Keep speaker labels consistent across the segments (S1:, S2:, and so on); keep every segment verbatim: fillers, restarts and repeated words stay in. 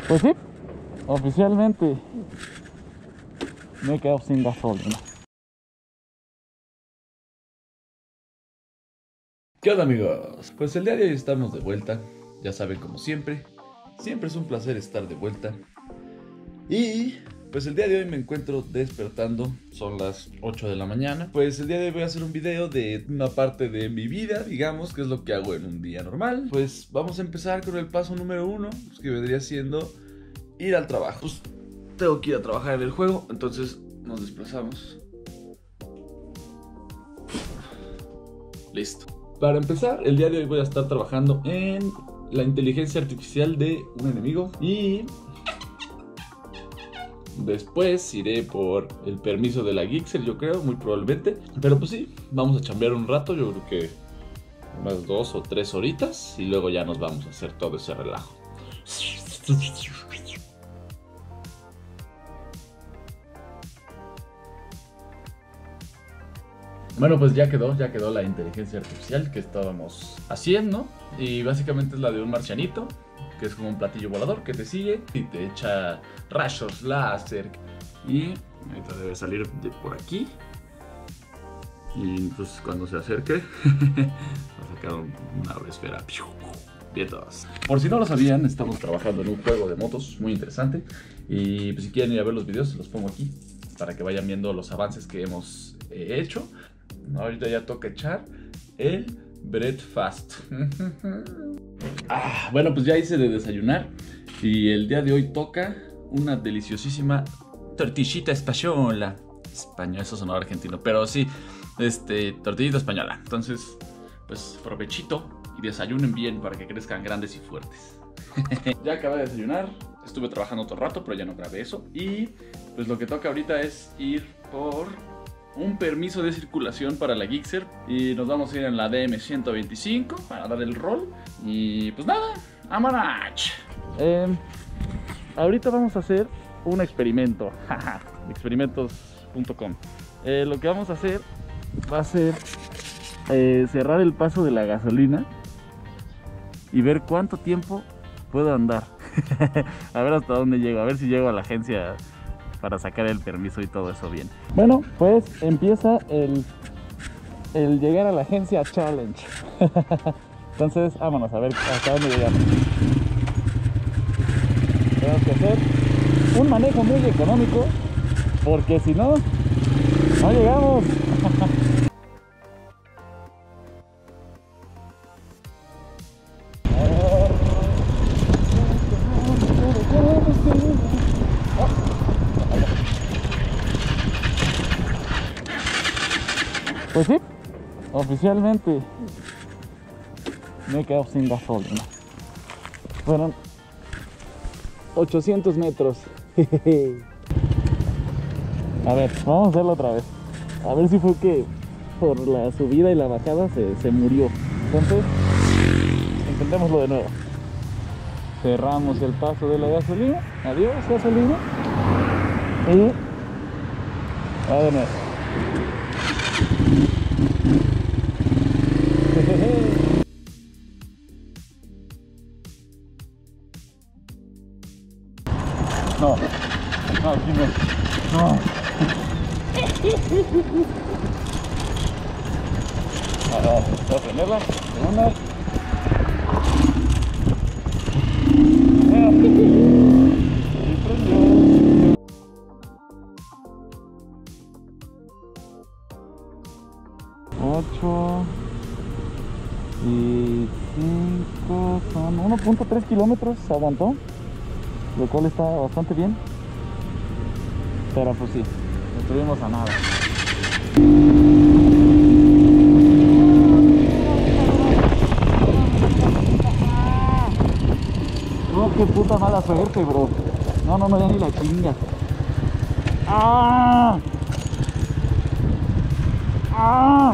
S1: Pues sí, oficialmente me he quedado sin gasolina.
S2: ¿Qué onda, amigos? Pues el día de hoy estamos de vuelta. Ya saben, como siempre, siempre es un placer estar de vuelta. Y pues el día de hoy me encuentro despertando. Son las ocho de la mañana. Pues el día de hoy voy a hacer un video de una parte de mi vida, digamos, que es lo que hago en un día normal. Pues vamos a empezar con el paso número uno, pues, que vendría siendo ir al trabajo. Pues tengo que ir a trabajar en el juego, entonces nos desplazamos. Listo. Para empezar, el día de hoy voy a estar trabajando en la inteligencia artificial de un enemigo. Y después iré por el permiso de la Gixxer, yo creo, muy probablemente. Pero pues sí, vamos a chambear un rato, yo creo que unas dos o tres horitas. Y luego ya nos vamos a hacer todo ese relajo. Bueno, pues ya quedó, ya quedó la inteligencia artificial que estábamos haciendo. Y básicamente es la de un marcianito, que es como un platillo volador que te sigue y te echa rayos láser. Y ahorita debe salir de por aquí. Y pues cuando se acerque va a sacar una esfera. Bien todas. Por si no lo sabían, estamos trabajando en un juego de motos muy interesante. Y pues si quieren ir a ver los videos, los pongo aquí para que vayan viendo los avances que hemos eh, hecho. Ahorita ya toca echar el breakfast. Ah, bueno, pues ya hice de desayunar. Y el día de hoy toca una deliciosísima tortillita española. Español, eso sonó argentino, pero sí, este, tortillita española. Entonces, pues provechito y desayunen bien para que crezcan grandes y fuertes. Ya acabé de desayunar. Estuve trabajando todo el rato, pero ya no grabé eso. Y pues lo que toca ahorita es ir por un permiso de circulación para la Gixxer. Y nos vamos a ir en la D M ciento veinticinco para dar el rol. Y pues nada, ¡vámonos! Eh, ahorita vamos a hacer un experimento. experimentos punto com. eh, Lo que vamos a hacer va a ser eh, cerrar el paso de la gasolina y ver cuánto tiempo puedo andar. A ver hasta dónde llego, a ver si llego a la agencia para sacar el permiso y todo eso bien. Bueno, pues empieza el, el llegar a la agencia challenge. Entonces, vámonos a ver hasta dónde llegamos. Tenemos que hacer un manejo muy económico, porque si no, no llegamos. Pues sí, oficialmente me he quedado sin gasolina. Fueron ochocientos metros. A ver, vamos a hacerlo otra vez. A ver si fue que por la subida y la bajada se, se murió. Entonces, intentémoslo de nuevo. Cerramos el paso de la gasolina. Adiós, gasolina. Y va de nuevo. No, no, aquí no. No. A ver, voy a prenderla. Segunda. Y prendió. ocho y cinco son uno punto tres kilómetros, aguantó, lo cual está bastante bien, pero pues sí, estuvimos a nada. No, qué puta mala suerte, bro. No, no, no, ya ni la chinga. ¡Ah! ¡Ah!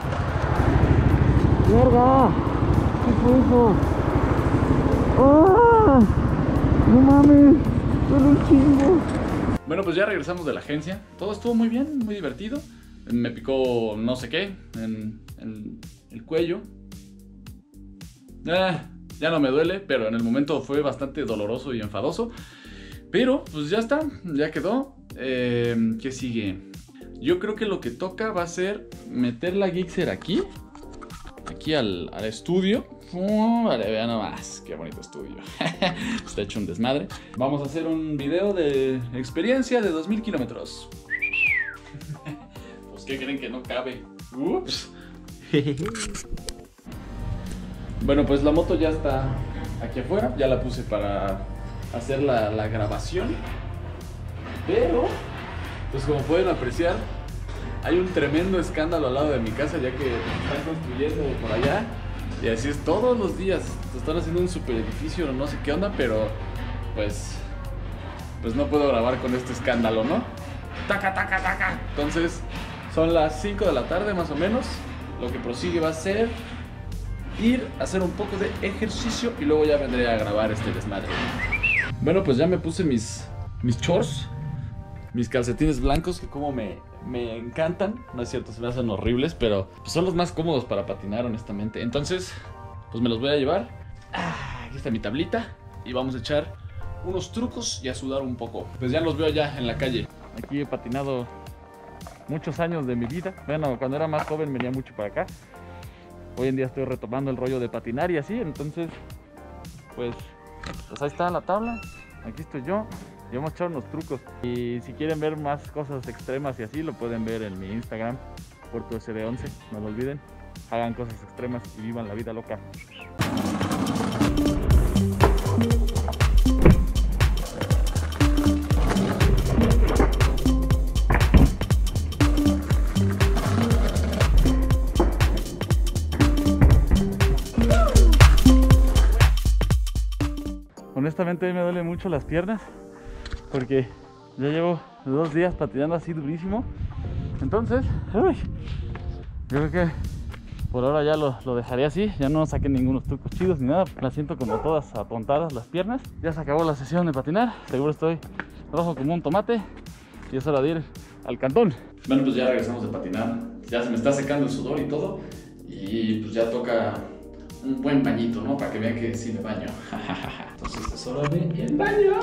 S2: ¡Verga! ¿Qué fue eso? ¡Ah! ¡No mames! ¡Duele un chingo! Bueno, pues ya regresamos de la agencia. Todo estuvo muy bien, muy divertido. Me picó no sé qué en, en el cuello. Eh, Ya no me duele, pero en el momento fue bastante doloroso y enfadoso. Pero pues ya está, ya quedó. Eh, ¿Qué sigue? Yo creo que lo que toca va a ser meter la Gixxer aquí. Aquí al, al estudio. Uh, vale, vean nomás, qué bonito estudio. Está hecho un desmadre. Vamos a hacer un video de experiencia de dos mil kilómetros. Pues ¿qué creen que no cabe? Ups. Bueno, pues la moto ya está aquí afuera. Ya la puse para hacer la, la grabación. Pero, pues como pueden apreciar, hay un tremendo escándalo al lado de mi casa, ya que están construyendo por allá. Y así es todos los días. Están haciendo un super edificio, no sé qué onda, pero pues pues no puedo grabar con este escándalo, ¿no? Taca, taca, taca. Entonces son las cinco de la tarde más o menos. Lo que prosigue va a ser ir a hacer un poco de ejercicio y luego ya vendré a grabar este desmadre. Bueno, pues ya me puse mis, mis shorts, mis calcetines blancos, que como me, me encantan. No es cierto, se me hacen horribles, pero pues son los más cómodos para patinar, honestamente. Entonces, pues me los voy a llevar. Ah, aquí está mi tablita y vamos a echar unos trucos y a sudar un poco. Pues ya los veo allá en la calle. Aquí he patinado muchos años de mi vida. Bueno, cuando era más joven venía mucho para acá. Hoy en día estoy retomando el rollo de patinar y así, entonces, pues, pues ahí está la tabla. Aquí estoy yo. Y vamos a echar unos trucos. Y si quieren ver más cosas extremas y así, lo pueden ver en mi Instagram, Puerto S D once. No lo olviden. Hagan cosas extremas y vivan la vida loca. Honestamente a mí me duelen mucho las piernas porque ya llevo dos días patinando así durísimo. Entonces, uy, yo creo que por ahora ya lo, lo dejaré así. Ya no saqué ningunos trucos chidos ni nada. Las siento como todas apuntadas las piernas. Ya se acabó la sesión de patinar. Seguro estoy rojo como un tomate y es hora de ir al cantón. Bueno, pues ya regresamos de patinar. Ya se me está secando el sudor y todo. Y pues ya toca un buen bañito, ¿no? Para que vean que sí me baño. Entonces es hora de el baño.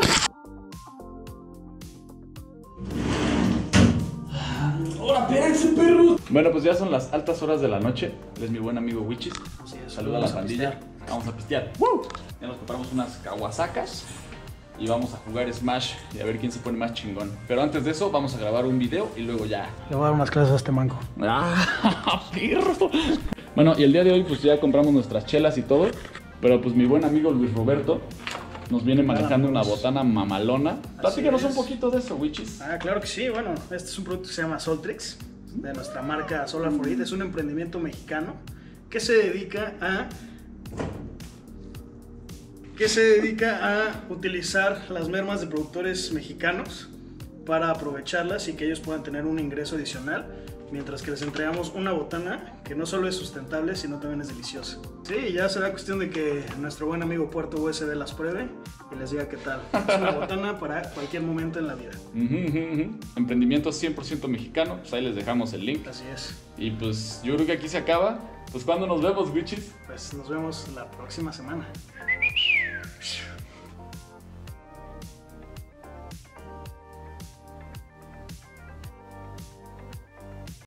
S2: ¡Hola, espérense, perros! Bueno, pues ya son las altas horas de la noche. Él es mi buen amigo Wichis. Sí, saluda a la pandilla. Vamos a pistear. ¡Woo! Ya nos compramos unas kawasakas y vamos a jugar Smash y a ver quién se pone más chingón. Pero antes de eso vamos a grabar un video y luego ya.
S3: Le voy a dar unas clases a este manco.
S2: ¡Ah, perro! Bueno, y el día de hoy pues ya compramos nuestras chelas y todo. Pero pues mi buen amigo Luis Roberto nos viene manejando una botana mamalona. Platícanos un poquito de eso, Wichis.
S3: Ah, claro que sí. Bueno, este es un producto que se llama Soltrix, de nuestra marca Solar for It. Es un emprendimiento mexicano que se dedica a que se dedica a utilizar las mermas de productores mexicanos para aprovecharlas y que ellos puedan tener un ingreso adicional, mientras que les entregamos una botana que no solo es sustentable, sino también es deliciosa. Sí, ya será cuestión de que nuestro buen amigo Puerto U S D las pruebe y les diga qué tal. Es una botana para cualquier momento en la vida.
S2: Uh -huh, uh -huh. Emprendimiento cien por ciento mexicano, pues ahí les dejamos el link.
S3: Así es.
S2: Y pues yo creo que aquí se acaba. Pues ¿cuándo nos vemos, Wichis?
S3: Pues nos vemos la próxima semana.